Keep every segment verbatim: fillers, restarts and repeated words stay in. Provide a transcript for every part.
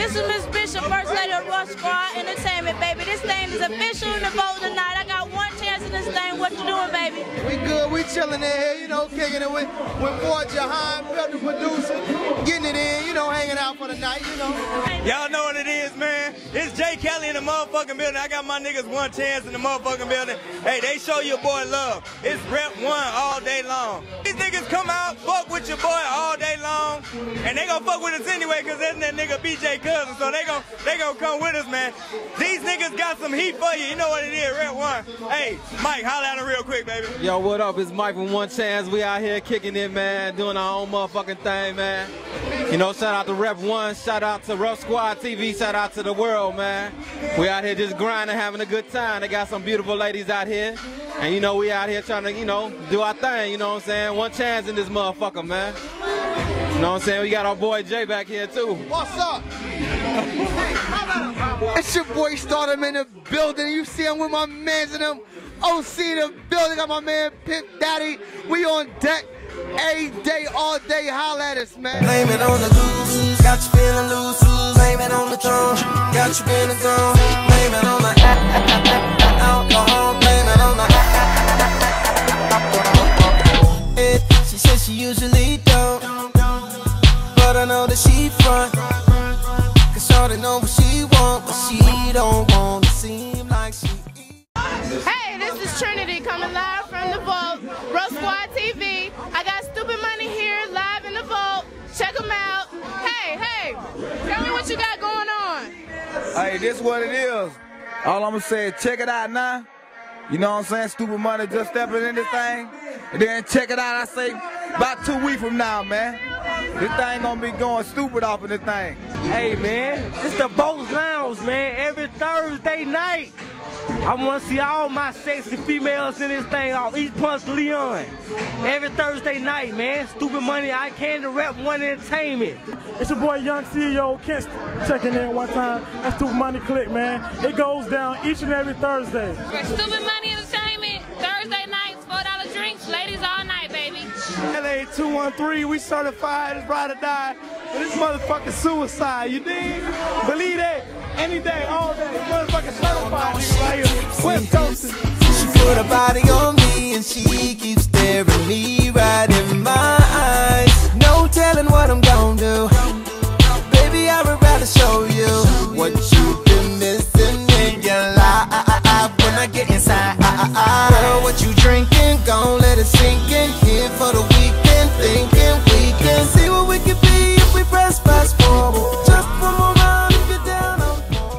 This is Miss Bishop, First Lady of Rush Squad Entertainment, baby. This thing is official in the vote tonight. I got one chance in this thing. What you doing, baby? We good. We chilling in here, you know, kicking it with, with boy Jahan, the producer, getting it in, you know, hanging out for the night, you know. Y'all know what it is, man. It's Jay Kelly in the motherfucking building. I got my niggas one chance in the motherfucking building. Hey, they show your boy love. It's Rep One all day long. These niggas come out, fuck with your boy all day long, and they gonna fuck with us anyway, cause that's that nigga B J Cousin. So they gon' they gon' come with us, man. These niggas got some heat for you. You know what it is, Rep One. Hey, Mike, holla at him real quick, baby. Yo, what up? It's Mike from One Chance. We out here kicking it, man, doing our own motherfucking thing, man. You know, shout out to Rep One, shout out to Rush Squad T V, shout out to the world, man. We out here just grinding, having a good time. They got some beautiful ladies out here. And you know, we out here trying to, you know, do our thing, you know what I'm saying? One chance in this motherfucker, man. You know what I'm saying? We got our boy Jay back here, too. What's up? It's your boy Stardom in the building. You see him with my mans in them. O C in the building. Got my man Pimp Daddy. We on deck. A day, all day, holla at us, man. Blame it on the lose, got you feeling loose. Blame it on the throne, got you in the zone. Blame it on the alcohol, blame it on the. She says she usually don't, but I know that she front. Cause shorty know what she want, but she don't want to seem like she. Hey, this is Trinity coming live from the vault. Rush Squad T V. I got Stupid Money here live in the vault. Check them out. Hey, hey, tell me what you got going on. Hey, this what it is. All I'm gonna say is check it out now. You know what I'm saying? Stupid Money just stepping in this thing. And then check it out, I say, about two weeks from now, man. This thing gonna be going stupid off of this thing. Hey, man, it's the Boats Lounge, man, every Thursday night. I want to see all my sexy females in this thing off East Punch Leon. Every Thursday night, man. Stupid Money, I Can to Rep One Entertainment. It's your boy Young C E O Kent checking in one time. That's Stupid Money Click, man. It goes down each and every Thursday. Stupid Money Entertainment, Thursday nights, four dollar drinks, ladies all night, baby. L A two one three, we certified as ride or die. But this motherfucking suicide, you dig? Believe that. Any day, all day, motherfucking certified nigga right here. West Coast. She put her body on me and she keeps staring me right in my eyes. No telling what I'm gonna do. Baby, I would rather show you what you've been missing in your life when I get inside. Girl, what you drinking? Gon' let it sink in. Here for the weekend, thinking we can see what we could be if we press fast forward. Just one more round if you're down on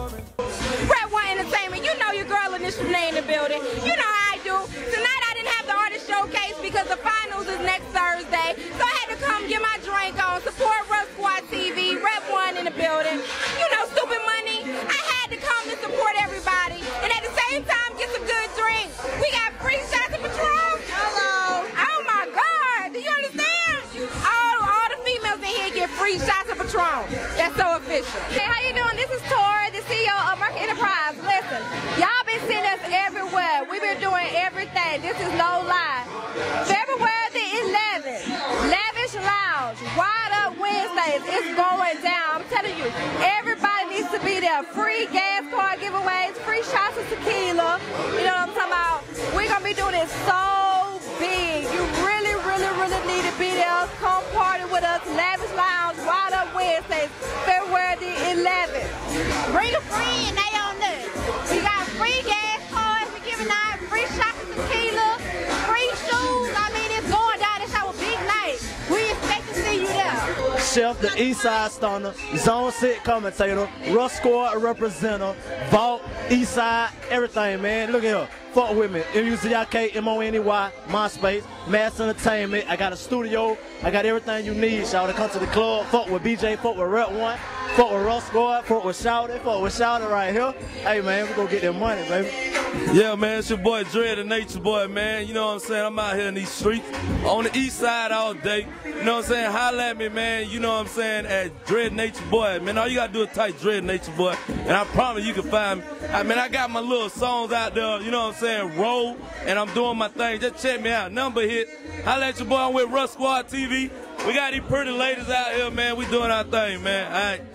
Rep One Entertainment, you know your girl Initially in the building. You know how I do. Tonight I didn't have the artist showcase because the finals is next Thursday. So I had to come get my drink on, support Rush Squad T V, Rep One in the building. You know, Stupid Money. I had to come to support everybody. And at the same time, get some good drinks. We got free shots of Patron. Hello. Oh my God. Do you understand? All, all the females in here get free shots of Patron. That's so official. Hey, how you doing? This is Tori, the C E O of Merck Enterprise. Listen, y'all been seeing us everywhere. We've been doing everything. This is no lie. February the eleventh, Lavish Lounge, Wide Up Wednesdays. It's going down. I'm telling you, everybody needs to be there. Free gas card giveaways, free shots of tequila. You know what I'm talking about? We're going to be doing it so big. You really, really, really need to be there. Come party with us. Lavish Lounge, Wide Up Wednesdays, February the eleventh. Bring a friend, they on this. We got free gas cards, we're giving out free shots of tequila, free shoes. I mean, it's going down. It's our big night. We expect to see you there. Chef, the East Side Stunner, Zone six commentator, Rush Squad representative, Vault, East Side, everything, man. Look at here. Fuck with me. M U Z I K M O N E Y, MySpace, Mass Entertainment. I got a studio. I got everything you need, y'all, to come to the club. Fuck with B J, fuck with Rep One, fuck with Rush Squad, fuck with Shouty, fuck with Shouty right here. Hey, man, we gonna get that money, baby. Yeah, man, it's your boy Dre, the Nature Boy, man. You know what I'm saying? I'm out here in these streets, on the east side all day. You know what I'm saying? Holla at me, man. You know what I'm saying? At Dread Nature Boy, man. All you gotta do is type Dread Nature Boy, and I promise you can find me. I mean, I got my little songs out there. You know what I'm saying? Roll, and I'm doing my thing. Just check me out. Number hit. Holla at your boy. I'm with Rush Squad T V. We got these pretty ladies out here, man. We doing our thing, man. All right.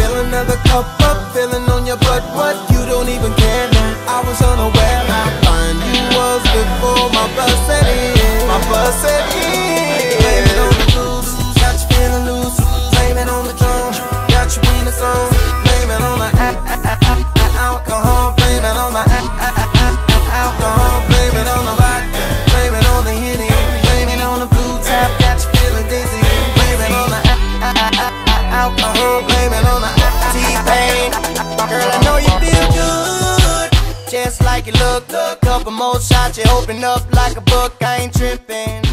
Fill another cup up, feeling on your butt. What? You don't even care now. I was unaware how fine you was before my bus set in. My bus set in. Blame it on the blues, got you feeling loose. Blame it on the drum, got you in the zone. Blame it on the alcohol. Blame it on the alcohol. Blame it on the vodka. Blame it on the Henny. Blame it on the blue tap, got you feeling dizzy. Blame it on the alcohol. Blame it on the T-Pain. Girl, I know you feel good, just like you look. Couple more shots, you open up like a book. I ain't tripping.